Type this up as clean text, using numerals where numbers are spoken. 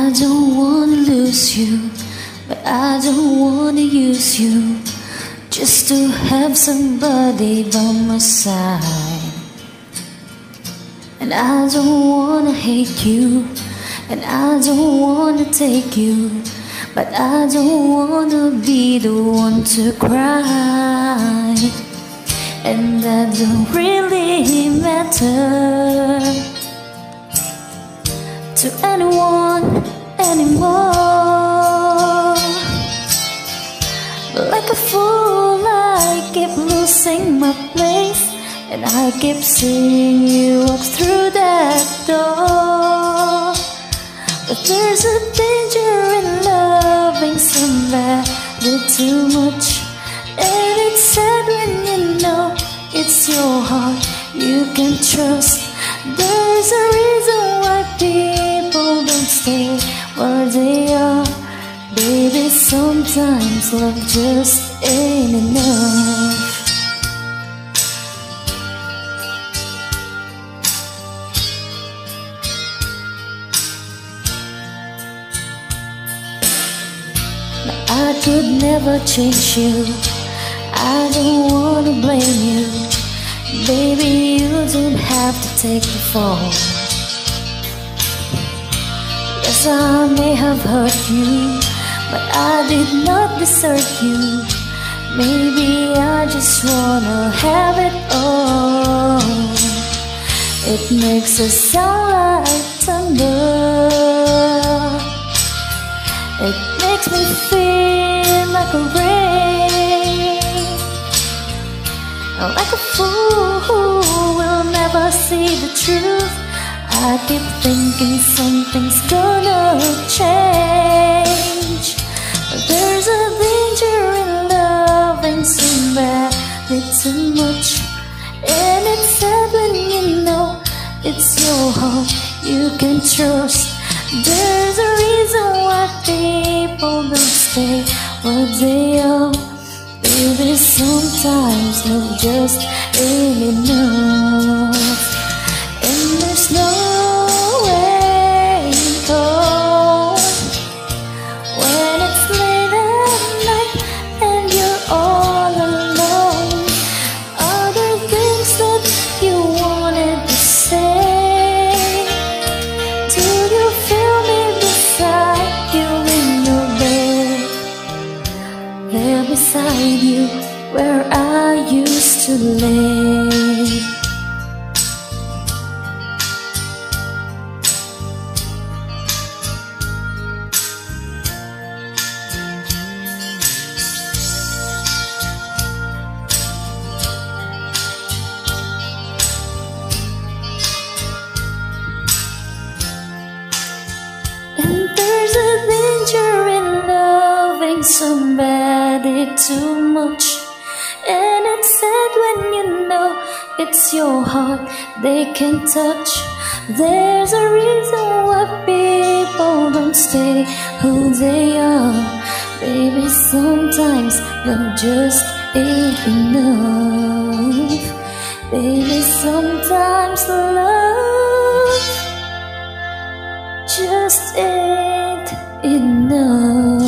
I don't wanna lose you, but I don't wanna use you just to have somebody by my side. And I don't wanna hate you, and I don't wanna take you, but I don't wanna be the one to cry. And that don't really matter to anyone anymore. But like a fool I keep losing my place, and I keep seeing you walk through that door. But there's a danger in loving somebody too much, and it's sad when you know it's your heart you can trust. There's a reason why people don't stay where they are. Baby, sometimes love just ain't enough. I could never change you, I don't wanna blame you. Baby, you don't have to take the fall. Yes, I may have hurt you, but I did not desert you. Maybe I just wanna have it all. It makes us sound like thunder, it makes me feel like a rain, like a fool who will never see the truth. I keep thinking something's gonna change. But there's a danger in loving somebody too much, and it's sad when you know it's your heart you can trust. There's a reason why people don't stay where they are. Baby, sometimes love just ain't enough. And there's no way home when it's late at night and you're all alone. Are there things that you wanted to say? Do you feel me beside you in your bed? There beside you where I used to lay. And there's a danger in loving somebody too much, and it's sad when you know it's your heart they can touch. There's a reason why people don't stay who they are. Baby, sometimes love just ain't enough. Baby, sometimes love just ain't enough.